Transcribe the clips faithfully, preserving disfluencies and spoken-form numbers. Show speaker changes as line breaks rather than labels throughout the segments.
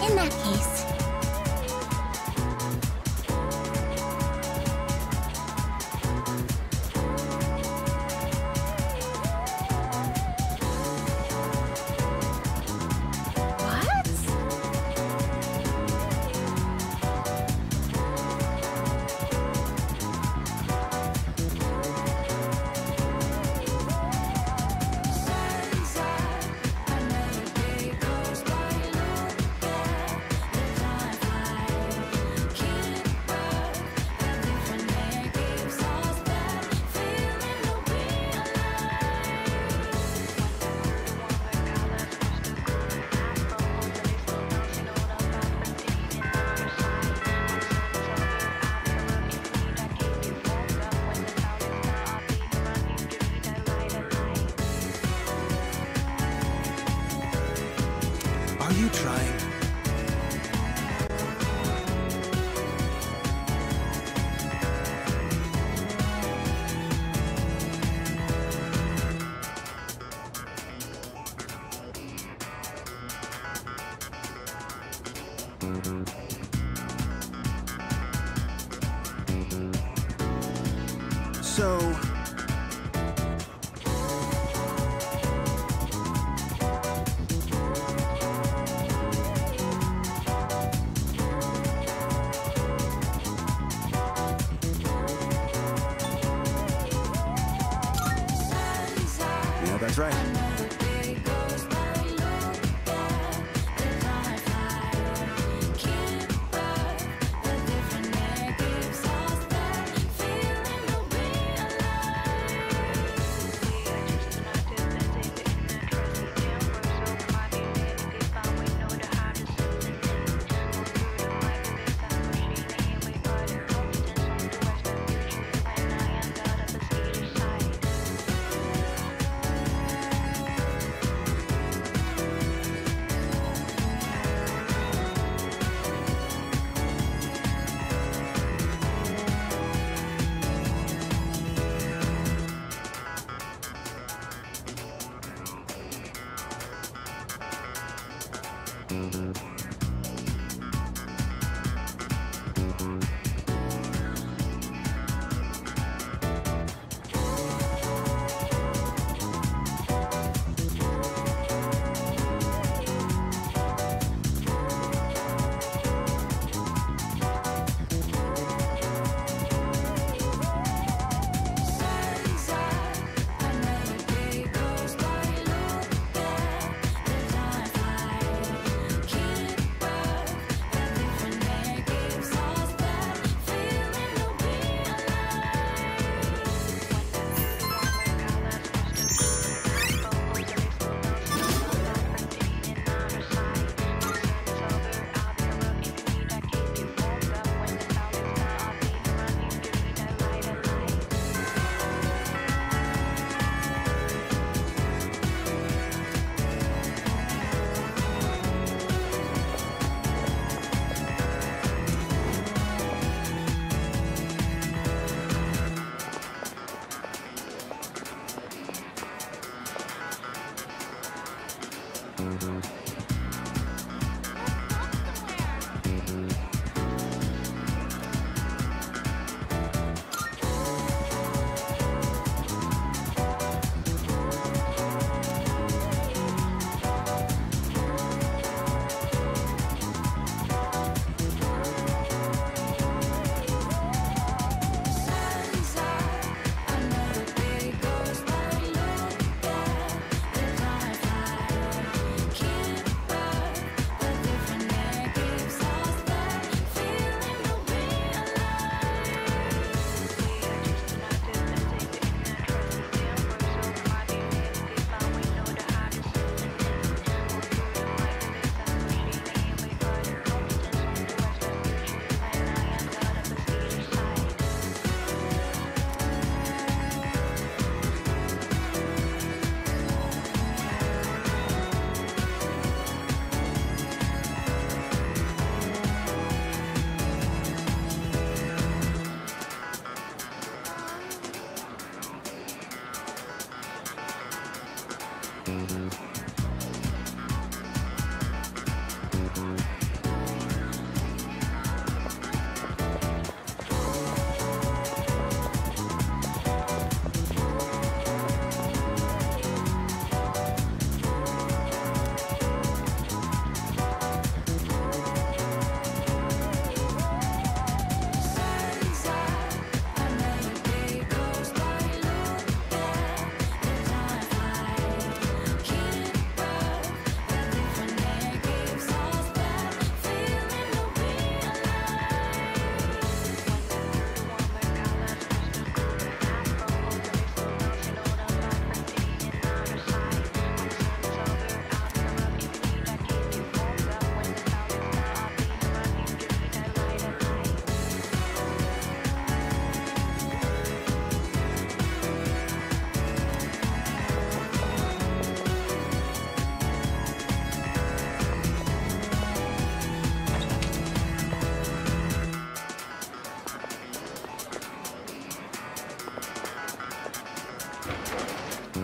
In that case...
Are you trying? So... That's right.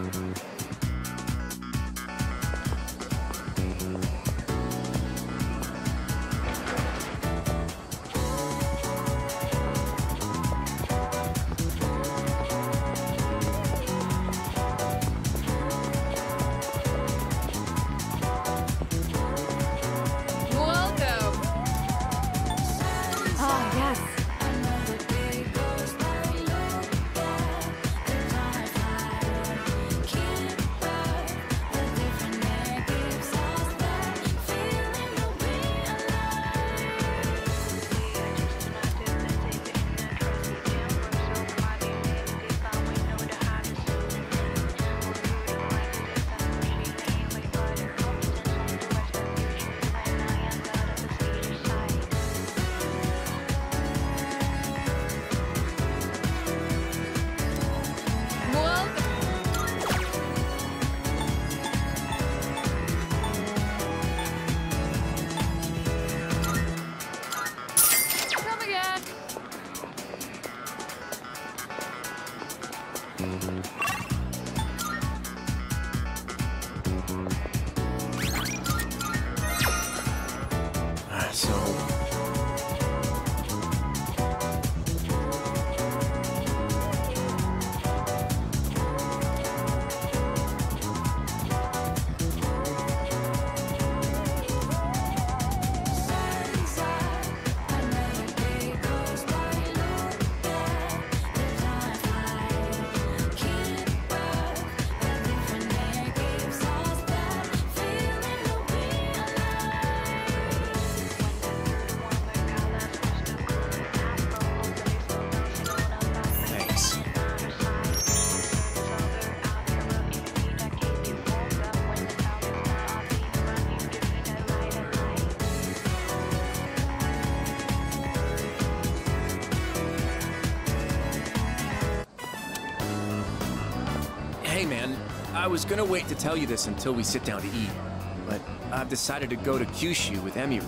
Hey man, I was gonna wait to tell you this until we sit down to eat, but I've decided to go to Kyushu with Emiri.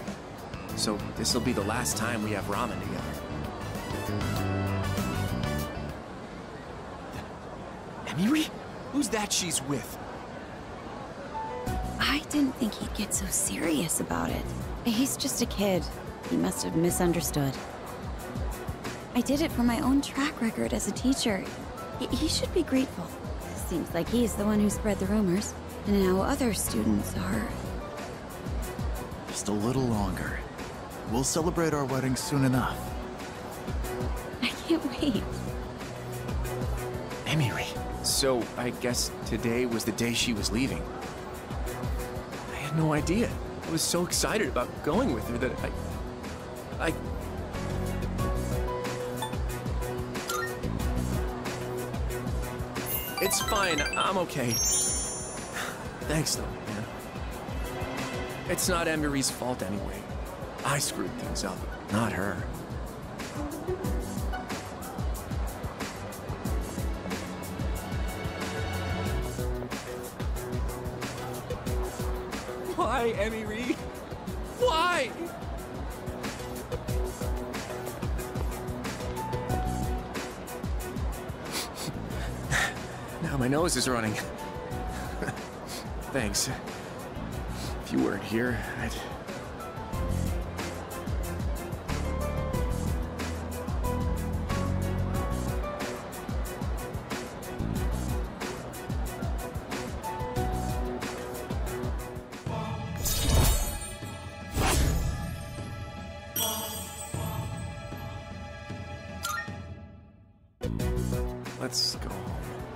So this'll be the last time we have ramen together. Emiri? Who's that she's with?
I didn't think he'd get so serious about it. He's just a kid. He must have misunderstood. I did it for my own track record as a teacher. He, he should be grateful. Seems like he's the one who spread the rumors. And now other students are...
Just a little longer. We'll celebrate our wedding soon enough.
I can't wait.
Emiri. So, I guess today was the day she was leaving. I had no idea. I was so excited about going with her that I... I... It's fine, I'm okay. Thanks though, man. It's not Emiri's fault anyway. I screwed things up, not her. Why, Emiri? Why? Now my nose is running. Thanks. If you weren't here, I'd... Let's go home.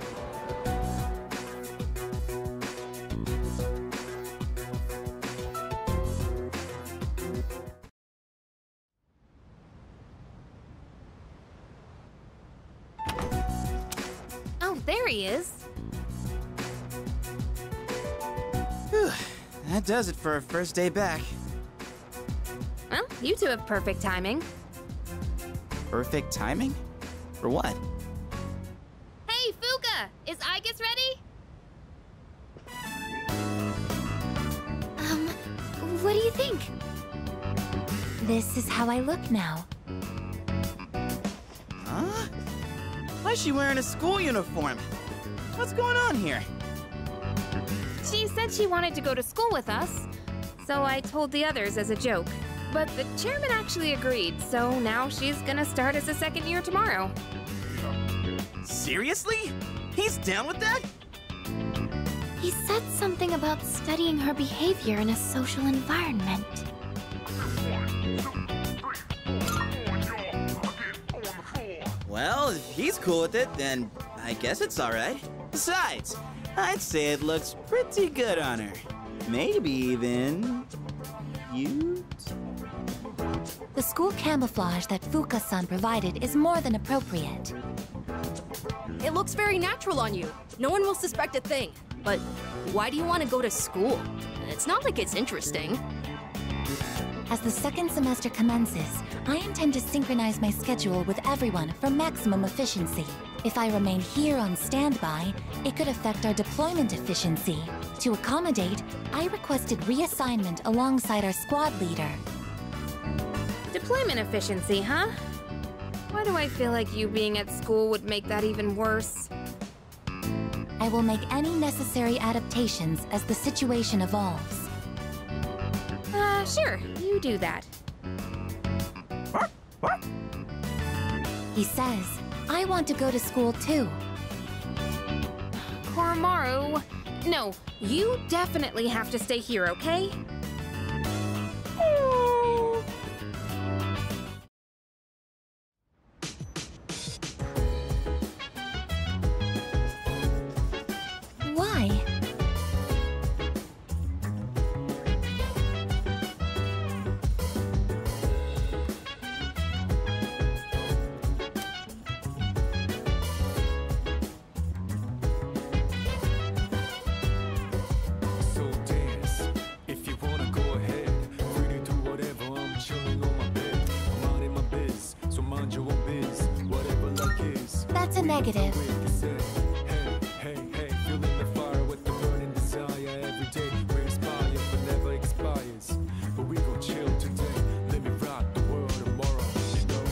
Oh, there he is.
Whew. That does it for our first day back.
Well, you two have perfect timing.
Perfect timing? For what?
Hey, Fuka! Is Aigis ready? Um, what do you think? This is how I look now.
Huh? Why is she wearing a school uniform? What's going on here?
She said she wanted to go to school with us, so I told the others as a joke. But the chairman actually agreed, so now she's gonna start as a second year tomorrow.
Seriously? He's down with that?
He said something about studying her behavior in a social environment.
Well, if he's cool with it, then I guess it's alright. Besides, I'd say it looks pretty good on her. Maybe even... cute?
The school camouflage that Fuka-san provided is more than appropriate.
It looks very natural on you. No one will suspect a thing. But why do you want to go to school? It's not like it's interesting.
As the second semester commences, I intend to synchronize my schedule with everyone for maximum efficiency. If I remain here on standby, it could affect our deployment efficiency. To accommodate, I requested reassignment alongside our squad leader.
Deployment efficiency, huh? Why do I feel like you being at school would make that even worse?
I will make any necessary adaptations as the situation evolves.
Uh, sure, you do that.
He says, I want to go to school too.
Koromaru, no, you definitely have to stay here, okay?
Why?
So dance, if you wanna go ahead. Free to do whatever, I'm chilling on my bed. I'm out in my biz, so mind your own biz. Whatever like is.
That's a negative.
Hey, hey, hey, feeling the fire with the burning desire every day. We inspire but never expires. But we gon' chill today. Let me rock the world tomorrow, you know.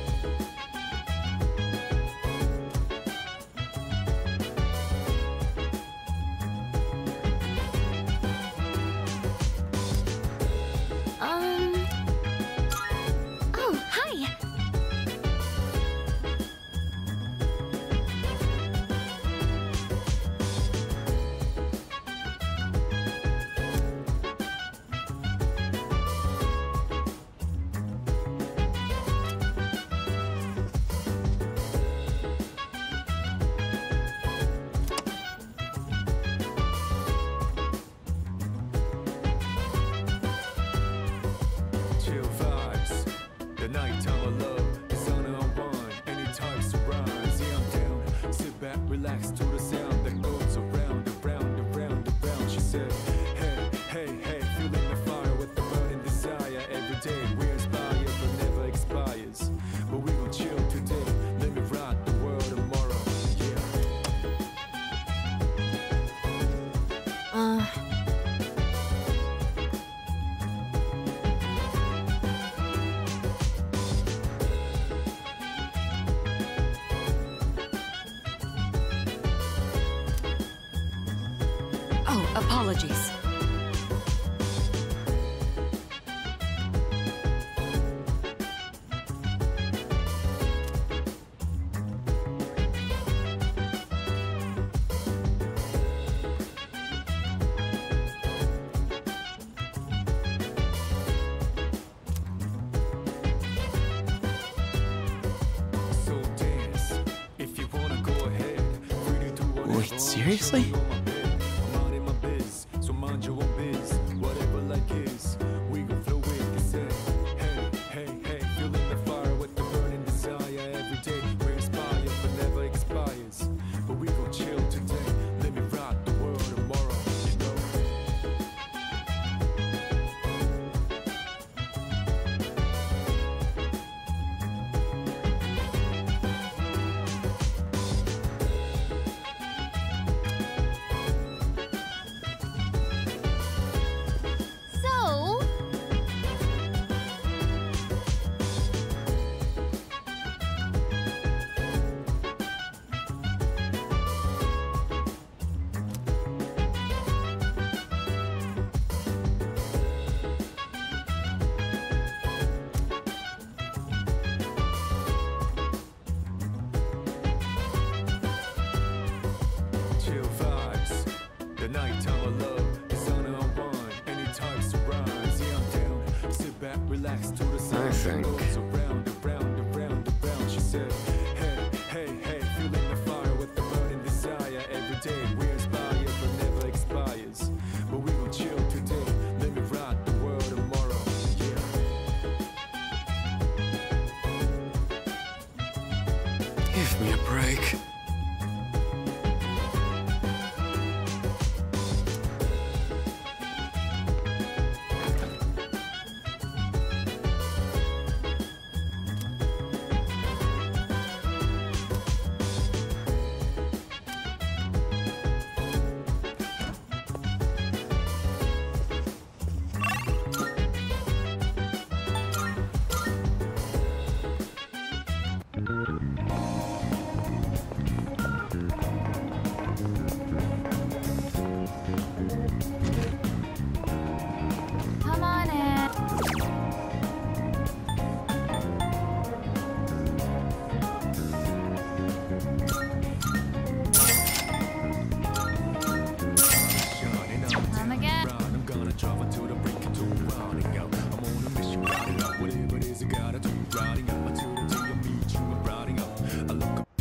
Um... Oh, hi!
Chill vibes, the nighttime of love, the sun unwind, any types of rhymes. Yeah, I'm down. Sit back, relax to the sound that goes around, around, around, around. She said, hey, hey, hey, feeling the fire with the burning desire every day. We inspire but never expires. But we gon' chill today. Let me rock the world tomorrow. Yeah.
Uh... Oh, apologies.
So dance, if you wanna go ahead. Free to do whatever,
Wait, seriously?
I'm out in my biz, so mind your own biz. Whatever like is, we gon' flow with the set. Hey, hey, hey, feeling the fire with the burning desire every day. We inspire but never expires. But we gon' chill today. Let me rock the world tomorrow, you know. nighttime of love, the sun unwind, any types of rise. Yeah, I'm down. Sit back, relax to the sound.
I think.
Around, around, around, around. She said, hey, hey, hey, feeling the fire with the burning desire. Every day we inspire, but never expires. But we gon' chill today, let me rock the world tomorrow. Yeah.
Give me a break.
Come on in. Come again.
I'm gonna drive until the break into rounding out. I'm on a mission, riding up whatever it is I gotta do. Riding up until the day I meet you. I'm riding up. I look up.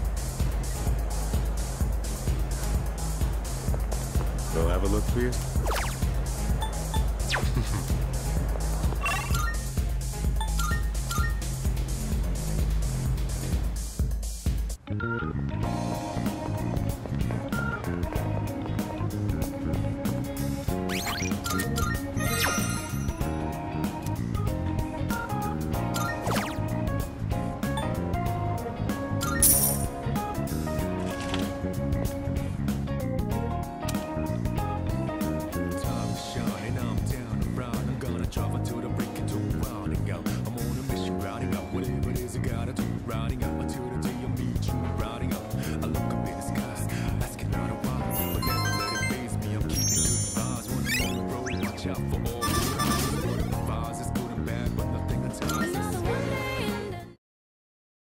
Go have a look for you.